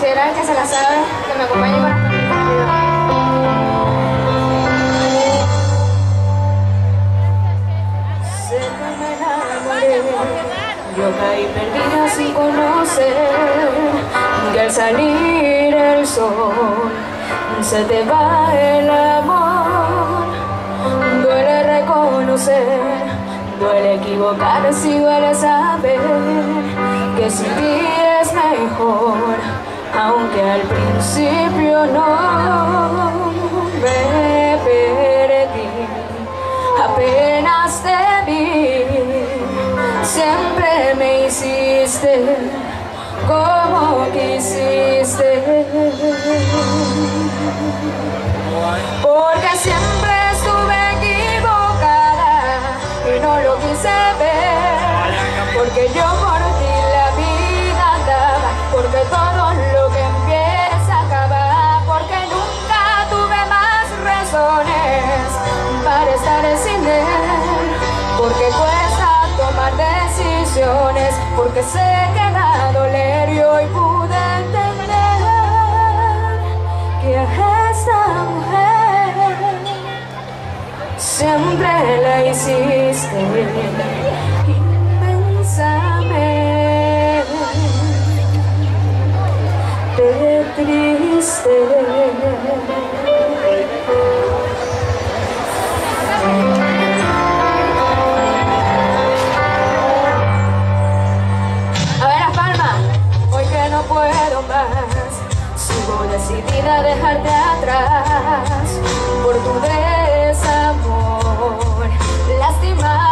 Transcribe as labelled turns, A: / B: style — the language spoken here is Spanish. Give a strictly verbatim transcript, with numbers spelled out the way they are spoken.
A: Literal que se la sabe, que me acompañe con esta sé que me enamoré, yo caí perdida sin conocer que al salir el sol se te va el amor. Duele reconocer, duele equivocarse y duele saber que sin ti es mejor, aunque al principio no. Me perdí, apenas te vi, siempre me hiciste como quisiste, porque siempre estuve equivocada y no lo quise ver, porque yo por ti la vida daba, porque todo lo que empieza acaba, porque nunca tuve más razones para estar sin él, porque cuesta tomar decisiones, porque sé que va a doler y hoy pude entender que a esta mujer siempre la hiciste inmensamente triste. Puedo más, sigo decidida a dejarte atrás por tu desamor, lástima.